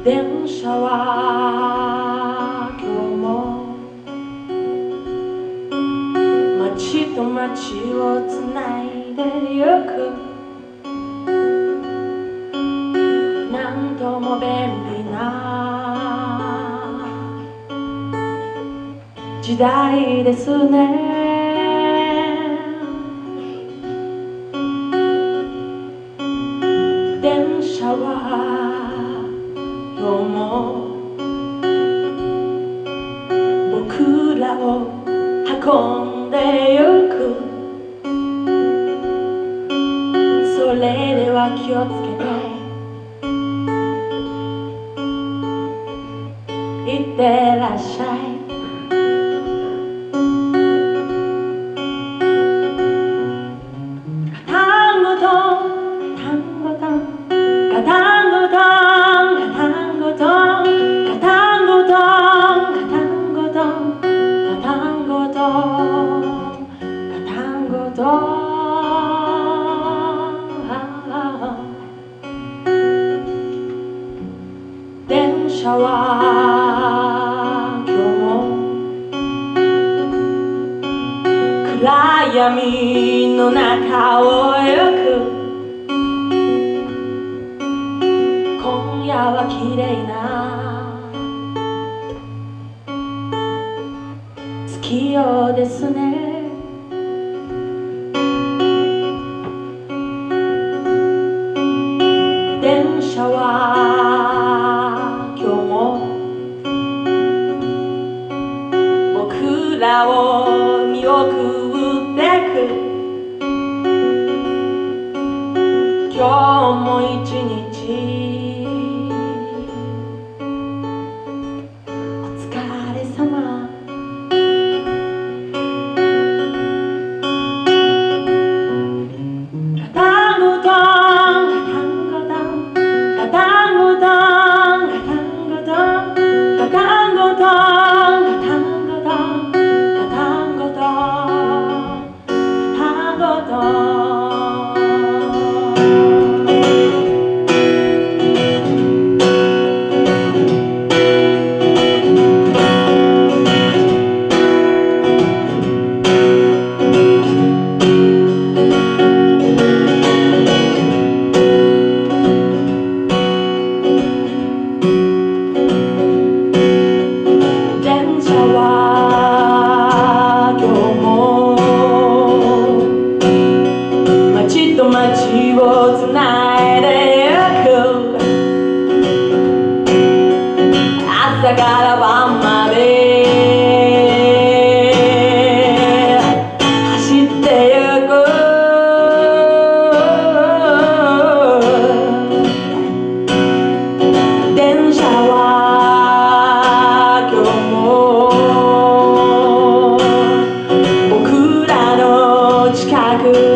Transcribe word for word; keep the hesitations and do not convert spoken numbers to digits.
電車は今日も街と街をつないでゆく、なんとも便利な時代ですね。電車は今日も僕らを運んでゆく。それでは気をつけていってらっしゃい。電車は今日も暗闇の中を行く。今夜は綺麗な月夜ですね。電車は今日も僕らを見送ってく。今日も一日お疲れ様。街をつないでゆく。朝から晩まで走ってゆく。電車は今日も僕らの近く